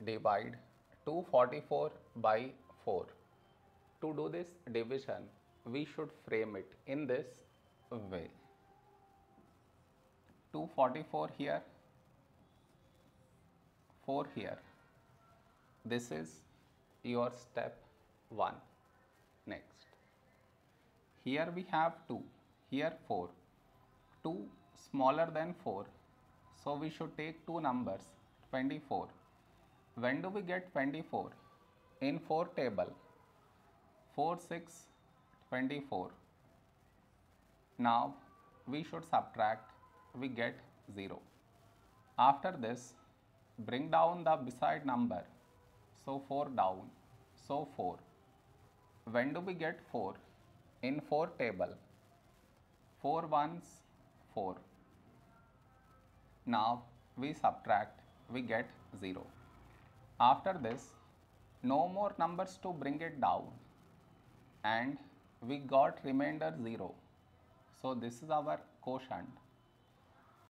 divide 244 by 4. To do this division, we should frame it in this way. 244 here, 4 here. This is your step 1. Next, here we have 2, here 4. 2 smaller than 4, so we should take two numbers, 24. When do we get 24? In 4 table, 4, 6, 24. Now we should subtract, we get 0. After this, bring down the beside number, so 4 down, so 4. When do we get 4? In 4 table, 4 ones, 4. Now we subtract, we get 0. After this, no more numbers to bring it down, and we got remainder 0. So this is our quotient.